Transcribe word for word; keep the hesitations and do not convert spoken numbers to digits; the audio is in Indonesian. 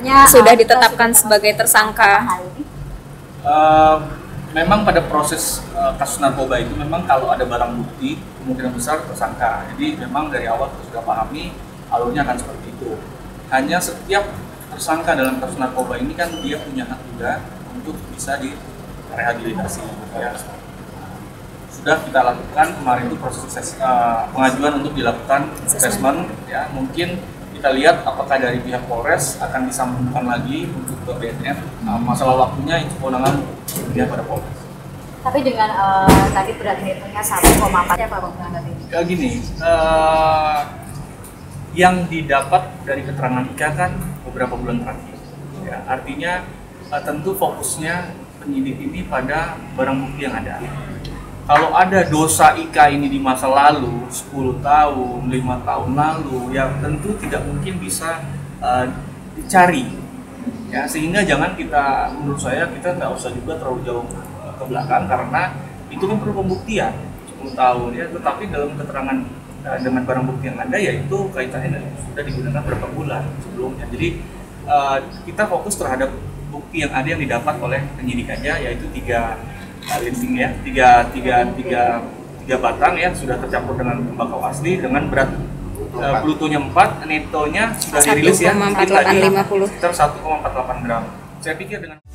sudah ditetapkan sebagai tersangka? Uh, memang pada proses uh, kasus narkoba itu memang kalau ada barang bukti kemungkinan besar tersangka. Jadi memang dari awal kita sudah pahami alurnya akan seperti itu. Hanya setiap tersangka dalam kasus narkoba ini kan dia punya hak juga untuk bisa direhabilitasi. Ya. Sudah kita lakukan kemarin itu proses uh, pengajuan untuk dilakukan assessment. Ya, mungkin kita lihat apakah dari pihak Polres akan disambungkan lagi untuk ke B N N. Uh, masalah waktunya itu kewenangan dia pada Polres. Tapi dengan uh, tadi berat netonya satu koma empat ya Pak Bang Bang ini. Kayak gini, uh, yang didapat dari keterangan Ika kan beberapa bulan terakhir. Ya, artinya uh, tentu fokusnya penyidik ini pada barang bukti yang ada. Kalau ada dosa Ika ini di masa lalu, sepuluh tahun, lima tahun lalu, yang tentu tidak mungkin bisa uh, dicari. Ya, sehingga jangan kita, menurut saya, kita nggak usah juga terlalu jauh uh, ke belakang, karena itu kan perlu pembuktian, sepuluh tahun. Ya, tetapi dalam keterangan uh, dengan barang bukti yang ada, yaitu kaitannya sudah digunakan berapa bulan sebelumnya. Jadi, uh, kita fokus terhadap bukti yang ada yang didapat oleh penyidik aja, yaitu tiga linting ya, tiga, tiga, tiga, tiga batang ya sudah tercampur dengan tembakau asli dengan berat uh, plutonya empat, netonya sudah dirilis ya, satu koma empat delapan lima nol. sekitar satu koma empat delapan gram. Saya pikir dengan